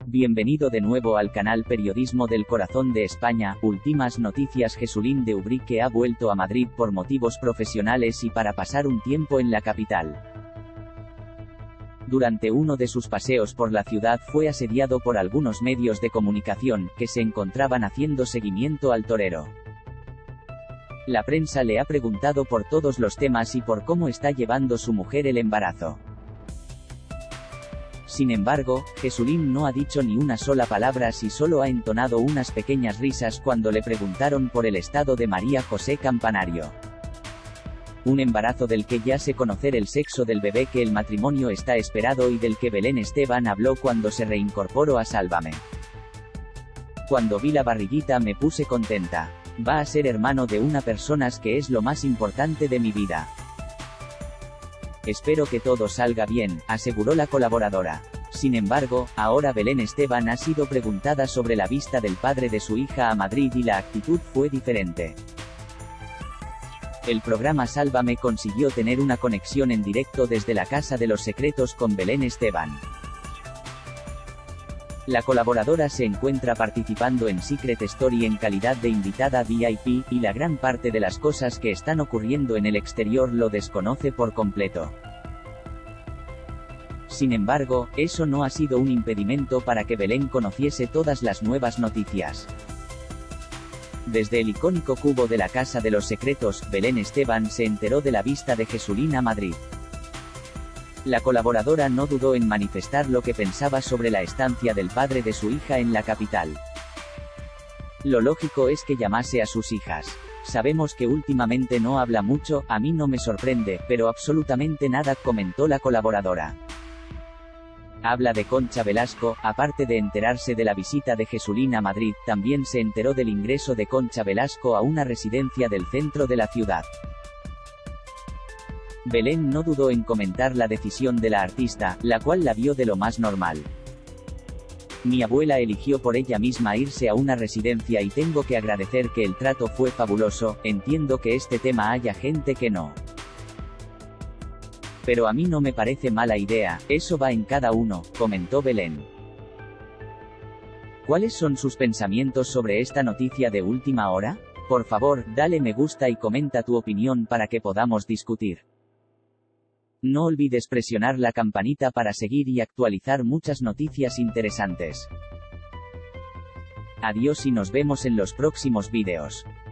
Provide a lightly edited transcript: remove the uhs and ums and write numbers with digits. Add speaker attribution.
Speaker 1: Bienvenido de nuevo al canal Periodismo del Corazón de España. Últimas noticias: Jesulín de Ubrique ha vuelto a Madrid por motivos profesionales y para pasar un tiempo en la capital. Durante uno de sus paseos por la ciudad fue asediado por algunos medios de comunicación, que se encontraban haciendo seguimiento al torero. La prensa le ha preguntado por todos los temas y por cómo está llevando su mujer el embarazo. Sin embargo, Jesulín no ha dicho ni una sola palabra y solo ha entonado unas pequeñas risas cuando le preguntaron por el estado de María José Campanario. Un embarazo del que ya sé conocer el sexo del bebé, que el matrimonio está esperado y del que Belén Esteban habló cuando se reincorporó a Sálvame. Cuando vi la barriguita me puse contenta. Va a ser hermano de una persona que es lo más importante de mi vida. Espero que todo salga bien, aseguró la colaboradora. Sin embargo, ahora Belén Esteban ha sido preguntada sobre la visita del padre de su hija a Madrid y la actitud fue diferente. El programa Sálvame consiguió tener una conexión en directo desde la Casa de los Secretos con Belén Esteban. La colaboradora se encuentra participando en Secret Story en calidad de invitada VIP, y la gran parte de las cosas que están ocurriendo en el exterior lo desconoce por completo. Sin embargo, eso no ha sido un impedimento para que Belén conociese todas las nuevas noticias. Desde el icónico cubo de la Casa de los Secretos, Belén Esteban se enteró de la visita de Jesulín a Madrid. La colaboradora no dudó en manifestar lo que pensaba sobre la estancia del padre de su hija en la capital. Lo lógico es que llamase a sus hijas. Sabemos que últimamente no habla mucho, a mí no me sorprende, pero absolutamente nada, comentó la colaboradora. Habla de Concha Velasco. Aparte de enterarse de la visita de Jesulín a Madrid, también se enteró del ingreso de Concha Velasco a una residencia del centro de la ciudad. Belén no dudó en comentar la decisión de la artista, la cual la vio de lo más normal. Mi abuela eligió por ella misma irse a una residencia y tengo que agradecer que el trato fue fabuloso. Entiendo que este tema haya gente que no. Pero a mí no me parece mala idea, eso va en cada uno, comentó Belén. ¿Cuáles son sus pensamientos sobre esta noticia de última hora? Por favor, dale me gusta y comenta tu opinión para que podamos discutir. No olvides presionar la campanita para seguir y actualizar muchas noticias interesantes. Adiós y nos vemos en los próximos vídeos.